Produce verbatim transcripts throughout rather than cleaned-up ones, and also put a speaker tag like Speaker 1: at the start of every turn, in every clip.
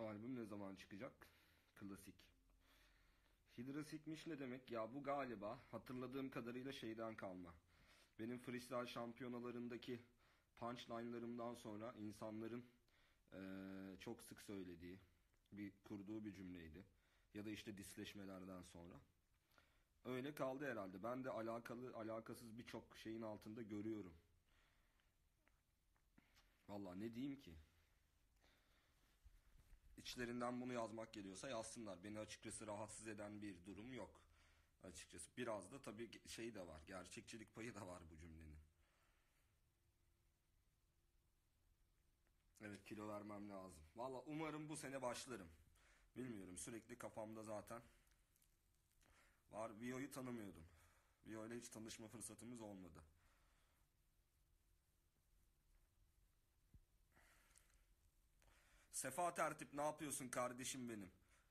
Speaker 1: Albüm ne zaman çıkacak? Klasik. Hidrasikmiş ne demek? Ya bu galiba hatırladığım kadarıyla şeyden kalma. Benim freestyle şampiyonalarındaki punchline'larımdan sonra insanların eee, çok sık söylediği, bir kurduğu bir cümleydi. Ya da işte disleşmelerden sonra. Öyle kaldı herhalde. Ben de alakalı alakasız birçok şeyin altında görüyorum. Valla ne diyeyim ki? İçlerinden bunu yazmak geliyorsa yazsınlar. Beni açıkçası rahatsız eden bir durum yok. Açıkçası biraz da tabii şey de var. Gerçekçilik payı da var bu cümlenin. Evet, kilo vermem lazım. Valla umarım bu sene başlarım. Bilmiyorum, sürekli kafamda zaten var. Vio'yu tanımıyordum. Vio ile hiç tanışma fırsatımız olmadı. Sefa Tertip, ne yapıyorsun kardeşim benim?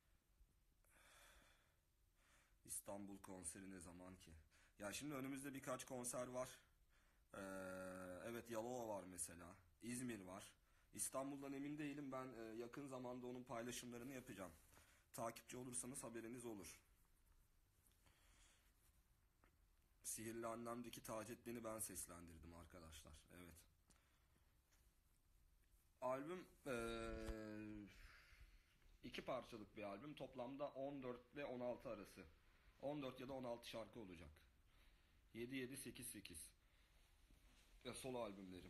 Speaker 1: İstanbul konseri ne zaman ki? Ya şimdi önümüzde birkaç konser var. Ee, evet, Yalova var mesela. İzmir var. İstanbul'dan emin değilim. Ben e, yakın zamanda onun paylaşımlarını yapacağım. Takipçi olursanız haberiniz olur. Sihirli Annem'deki Taceddin'i ben seslendirdim arkadaşlar. Evet. Albüm eee, iki parçalık bir albüm. Toplamda on dört ile on altı arası. on dört ya da on altı şarkı olacak. yedi yedi sekiz sekiz. Ya solo albümlerim.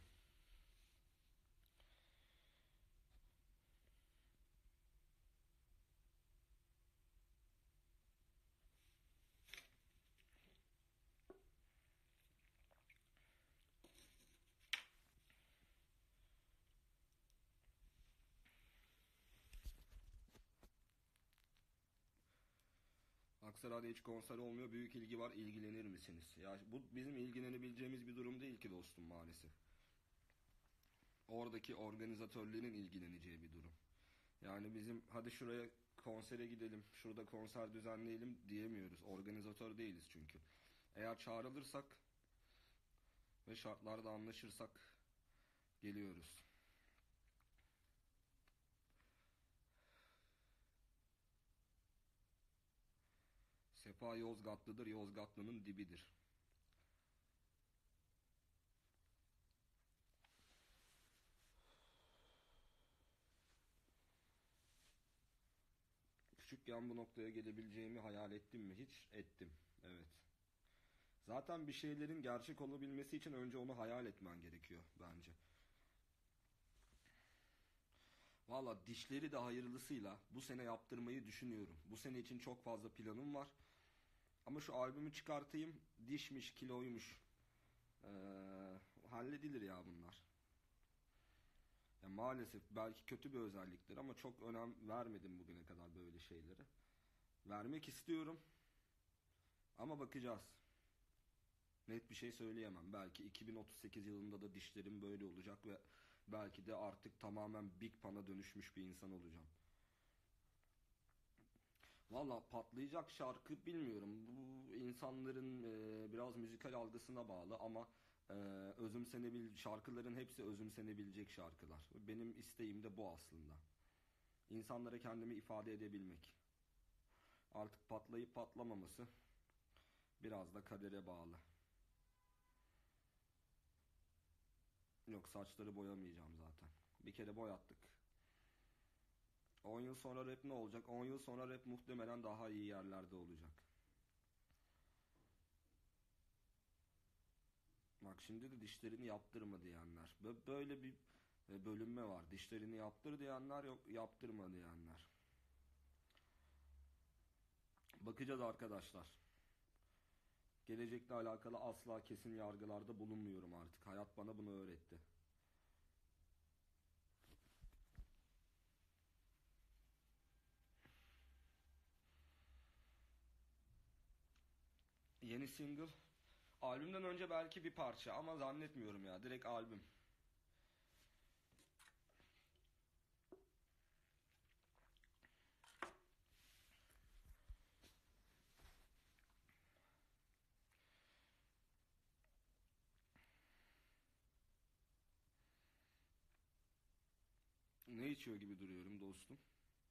Speaker 1: Aksaray'da hiç konser olmuyor. Büyük ilgi var. İlgilenir misiniz? Ya bu bizim ilgilenebileceğimiz bir durum değil ki dostum, maalesef. Oradaki organizatörlerin ilgileneceği bir durum. Yani bizim hadi şuraya konsere gidelim, şurada konser düzenleyelim diyemiyoruz. Organizatör değiliz çünkü. Eğer çağrılırsak ve şartlarda anlaşırsak geliyoruz. Sepa Yozgatlıdır, Yozgatlı'nın dibidir. Küçükken bu noktaya gelebileceğimi hayal ettim mi? Hiç ettim. Evet. Zaten bir şeylerin gerçek olabilmesi için önce onu hayal etmen gerekiyor bence. Valla dişleri de hayırlısıyla bu sene yaptırmayı düşünüyorum. Bu sene için çok fazla planım var. Ama şu albümü çıkartayım. Dişmiş, kiloymuş. Ee, halledilir ya bunlar. Ya maalesef belki kötü bir özelliktir ama çok önem vermedim bugüne kadar böyle şeylere. Vermek istiyorum ama bakacağız. Net bir şey söyleyemem. Belki iki bin otuz sekiz yılında da dişlerim böyle olacak ve belki de artık tamamen Big Pan'a dönüşmüş bir insan olacağım. Valla patlayacak şarkı bilmiyorum. Bu insanların e, biraz müzikal algısına bağlı ama e, özümsenebil şarkıların hepsi özümsenebilecek şarkılar. Benim isteğim de bu aslında. İnsanlara kendimi ifade edebilmek. Artık patlayıp patlamaması biraz da kadere bağlı. Yok, saçları boyamayacağım zaten. Bir kere boyattık. on yıl sonra rap ne olacak? on yıl sonra rap muhtemelen daha iyi yerlerde olacak. Bak şimdi de dişlerini yaptırma diyenler. Böyle bir e, bölünme var. Dişlerini yaptır diyenler, yok yaptırma diyenler. Bakacağız arkadaşlar. Gelecekle alakalı asla kesin yargılarda bulunmuyorum artık. Hayat bana bunu öğretti. Yeni single. Albümden önce belki bir parça ama zannetmiyorum ya. Direkt albüm. Ne içiyor gibi duruyorum dostum?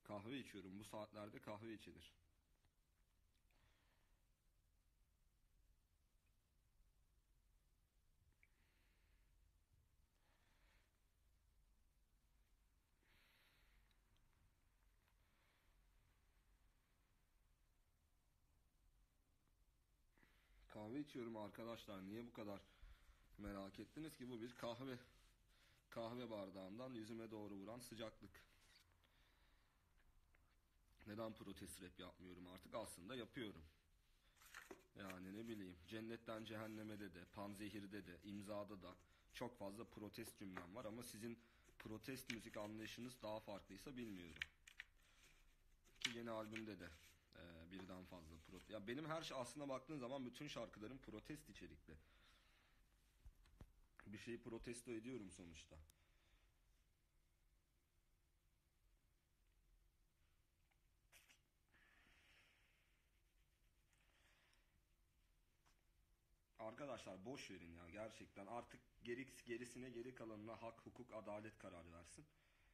Speaker 1: Kahve içiyorum. Bu saatlerde kahve içilir. Kahve içiyorum arkadaşlar. Niye bu kadar merak ettiniz ki? Bu bir kahve. Kahve bardağından yüzüme doğru vuran sıcaklık. Neden protest rap yapmıyorum artık? Aslında yapıyorum. Yani ne bileyim, cennetten cehennemede de, panzehirde de, imzada da çok fazla protest cümlem var ama sizin protest müzik anlayışınız daha farklıysa bilmiyorum. Ki yeni albümde de e, birden fazla protest. Ya benim her şey aslında baktığın zaman bütün şarkılarım protest içerikli. Bir şeyi protesto ediyorum sonuçta. Arkadaşlar boş verin ya, gerçekten artık geri, gerisine geri kalanına hak, hukuk, adalet karar versin.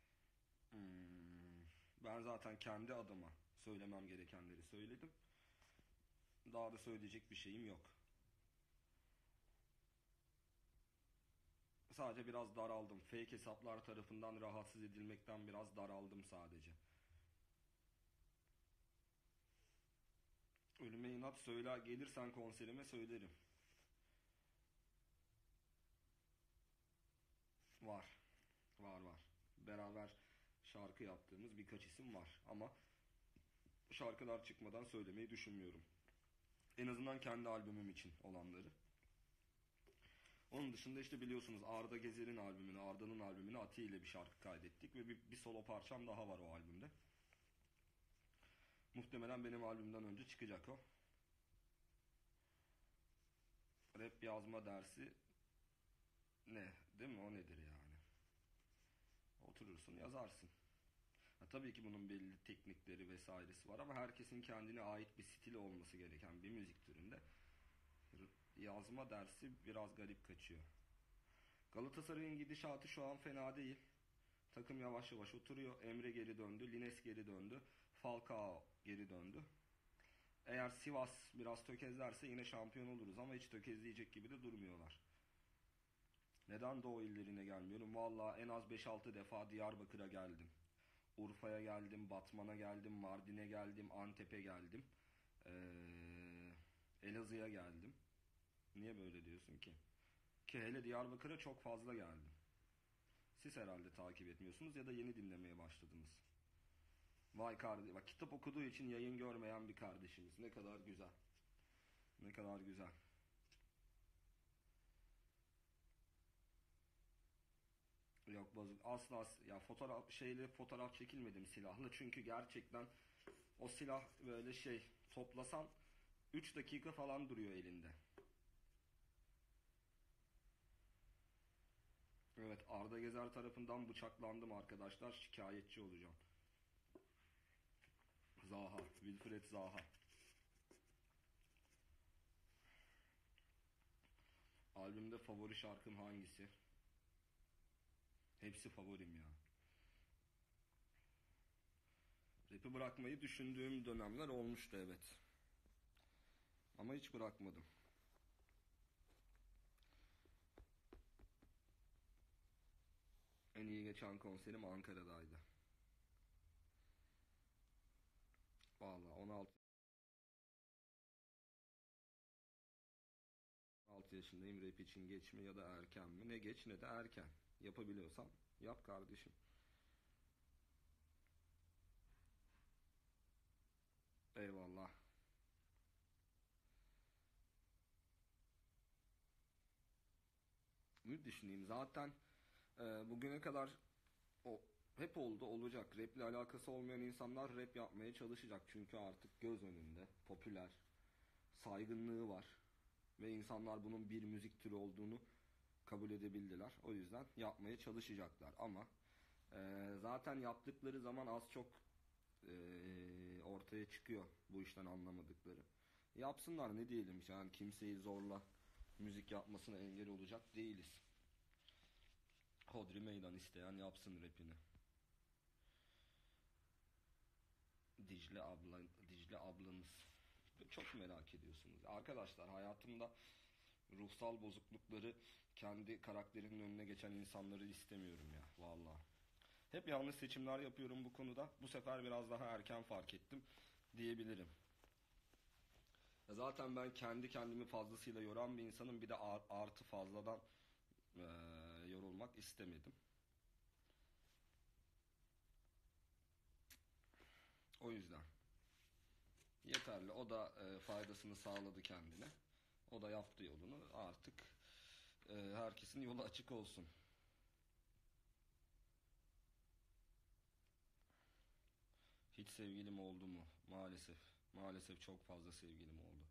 Speaker 1: Hmm, Ben zaten kendi adıma söylemem gerekenleri söyledim. Daha da söyleyecek bir şeyim yok. Sadece biraz daraldım. Fake hesaplar tarafından rahatsız edilmekten biraz daraldım sadece. Ölüme inat, söyler gelirsen konserime söylerim. Var. Var var. Beraber şarkı yaptığımız birkaç isim var. Ama şarkılar çıkmadan söylemeyi düşünmüyorum. En azından kendi albümüm için olanları. Onun dışında işte biliyorsunuz Arda Gezer'in albümünü, Arda'nın albümünü Ati ile bir şarkı kaydettik. Ve bir, bir solo parçam daha var o albümde. Muhtemelen benim albümden önce çıkacak o. Rap yazma dersi ne? Değil mi? O nedir yani? Oturursun yazarsın. Ha, tabii ki bunun belli teknikleri vesairesi var ama herkesin kendine ait bir stili olması gereken bir müzik türünde yazma dersi biraz garip kaçıyor. Galatasaray'ın gidişatı şu an fena değil. Takım yavaş yavaş oturuyor. Emre geri döndü, Lines geri döndü, Falcao geri döndü. Eğer Sivas biraz tökezlerse yine şampiyon oluruz ama hiç tökezleyecek gibi de durmuyorlar. Neden Doğu illerine gelmiyorum? Valla en az beş altı defa Diyarbakır'a geldim. Urfa'ya geldim, Batman'a geldim, Mardin'e geldim, Antep'e geldim. Ee, Elazığ'a geldim. Niye böyle diyorsun ki? Ki hele Diyarbakır'a çok fazla geldim. Siz herhalde takip etmiyorsunuz ya da yeni dinlemeye başladınız. Vay kardeşim, bak kitap okuduğu için yayın görmeyen bir kardeşimiz. Ne kadar güzel. Ne kadar güzel. Yok bozuk. Asla ya fotoğraf şeyle fotoğraf çekilmedim silahla çünkü gerçekten o silah böyle şey toplasan üç dakika falan duruyor elinde. Evet, Arda Gezer tarafından bıçaklandım arkadaşlar, şikayetçi olacağım. Zaha, Wilfred Zaha. Albümde favori şarkım hangisi? Hepsi favorim ya. Rap'i bırakmayı düşündüğüm dönemler olmuştu, evet. Ama hiç bırakmadım. En iyi geçen konserim Ankara'daydı. Valla on altı yaşındayım, rap için geç mi ya da erken mi? Ne geç ne de erken. Yapabiliyorsan yap kardeşim. Eyvallah. Ne düşüneyim zaten e, bugüne kadar o hep oldu, olacak. Rap ile alakası olmayan insanlar rap yapmaya çalışacak. Çünkü artık göz önünde, popüler, saygınlığı var. Ve insanlar bunun bir müzik türü olduğunu kabul edebildiler. O yüzden yapmaya çalışacaklar. Ama e, zaten yaptıkları zaman az çok e, ortaya çıkıyor bu işten anlamadıkları. Yapsınlar, ne diyelim, yani kimseyi zorla müzik yapmasına engel olacak değiliz. Hodri meydan, isteyen yapsın rapini. Dicle abla, Dicle ablanız. Çok merak ediyorsunuz. Arkadaşlar, hayatımda ruhsal bozuklukları, kendi karakterinin önüne geçen insanları istemiyorum ya. Vallahi. Hep yanlış seçimler yapıyorum bu konuda. Bu sefer biraz daha erken fark ettim diyebilirim. Ya zaten ben kendi kendimi fazlasıyla yoran bir insanım. Bir de artı fazladan eee, yorulmak istemedim. O yüzden. Yeterli. O da e, faydasını sağladı kendine. O da yaptı yolunu. Artık e, herkesin yolu açık olsun. Hiç sevgilim oldu mu? Maalesef. Maalesef çok fazla sevgilim oldu.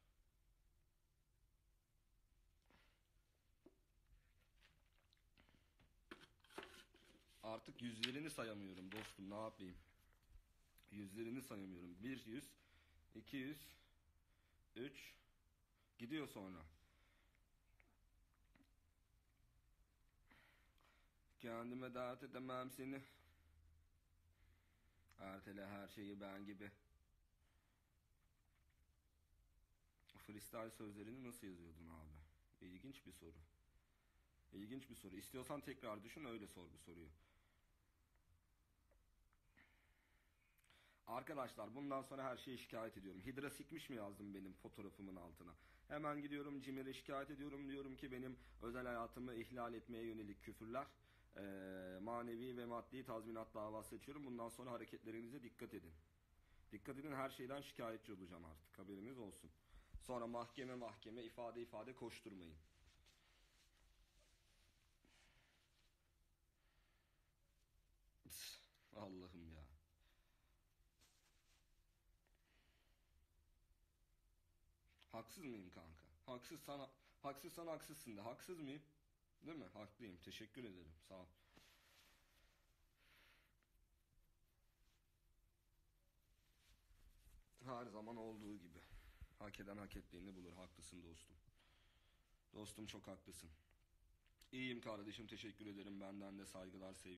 Speaker 1: Artık yüzlerini sayamıyorum dostum. Ne yapayım? Yüzlerini sayamıyorum. Bir yüz, iki yüz, üç. Gidiyor sonra. Kendime dert edemem seni. Ertele her şeyi ben gibi. Freestyle sözlerini nasıl yazıyordun abi? İlginç bir soru. İlginç bir soru. İstiyorsan tekrar düşün, öyle sor bu soruyu. Arkadaşlar, bundan sonra her şeyi şikayet ediyorum. Hidra sikmiş mi yazdım benim fotoğrafımın altına? Hemen gidiyorum Cimer'e şikayet ediyorum. Diyorum ki benim özel hayatımı ihlal etmeye yönelik küfürler. eee, manevi ve maddi tazminat davası açıyorum. Bundan sonra hareketlerinize dikkat edin. Dikkat edin, her şeyden şikayetçi olacağım artık. Haberiniz olsun. Sonra mahkeme mahkeme ifade ifade koşturmayın. Pis, Allah'ım ya. Haksız mıyım kanka? Haksızsan, haksızsan haksızsın da. Haksız mıyım? Değil mi? Haklıyım. Teşekkür ederim. Sağ ol. Her zaman olduğu gibi. Hak eden hak ettiğini bulur. Haklısın dostum. Dostum, çok haklısın. İyiyim kardeşim. Teşekkür ederim. Benden de saygılar, sevgiler.